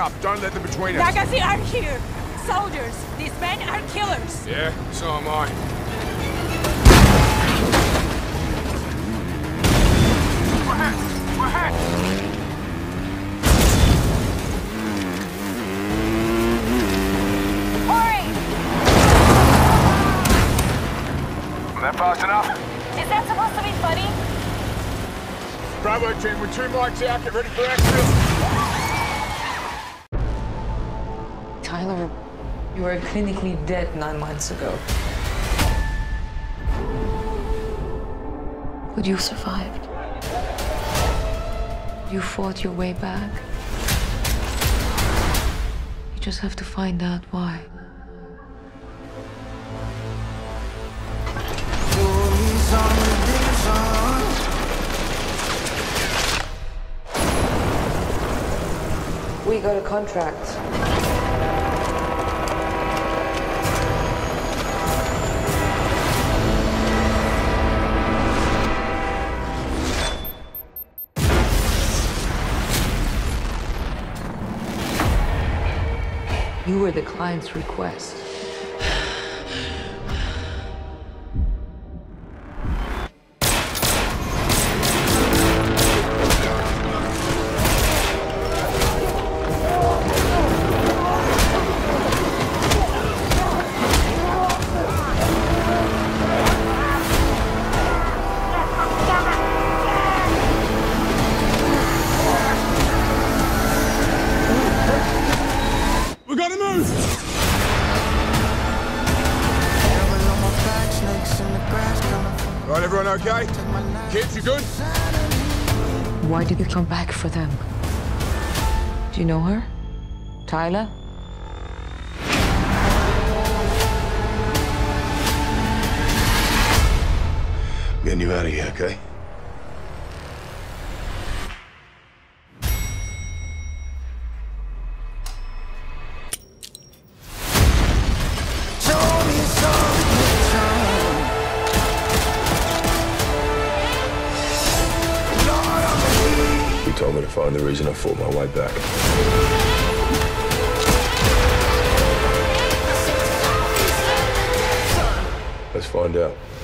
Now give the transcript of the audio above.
up. Don't let them between us. Nagasi are here. Soldiers. These men are killers. Yeah, so am I. We're hit! Hurry! That fast enough? Is that supposed to be funny? Bravo team, with 2 mics out, get ready for action. Tyler, you were clinically dead 9 months ago. But you survived. You fought your way back. You just have to find out why. We got a contract. You were the client's request. We gotta move! Right, everyone okay? Kids, you good? Why did you come back for them? Do you know her? Tyler? Getting you out of here, okay? You told me to find the reason I fought my way back. Let's find out.